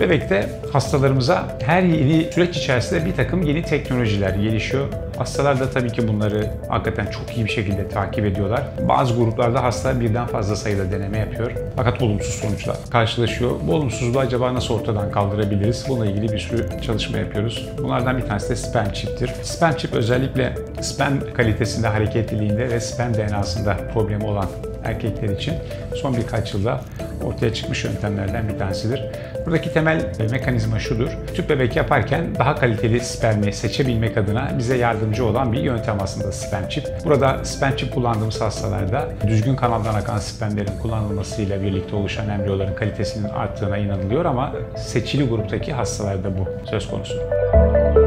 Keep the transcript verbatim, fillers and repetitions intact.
Bebekte hastalarımıza her yeni süreç içerisinde bir takım yeni teknolojiler gelişiyor. Hastalar da tabii ki bunları hakikaten çok iyi bir şekilde takip ediyorlar. Bazı gruplarda hasta birden fazla sayıda deneme yapıyor. Fakat olumsuz sonuçlar karşılaşıyor. Bu olumsuzluğu acaba nasıl ortadan kaldırabiliriz? Bununla ilgili bir sürü çalışma yapıyoruz. Bunlardan bir tanesi de sperm çiptir. Sperm çip özellikle sperm kalitesinde, hareketliliğinde ve sperm D N A'sında problemi olan erkekler için son birkaç yılda ortaya çıkmış yöntemlerden bir tanesidir. Buradaki temel mekanizma şudur. Tüp bebek yaparken daha kaliteli spermi seçebilmek adına bize yardımcı olan bir yöntem aslında sperm çip. Burada sperm çip kullandığımız hastalarda düzgün kanaldan akan spermlerin kullanılmasıyla birlikte oluşan embriyoların kalitesinin arttığına inanılıyor ama seçili gruptaki hastalarda bu söz konusu.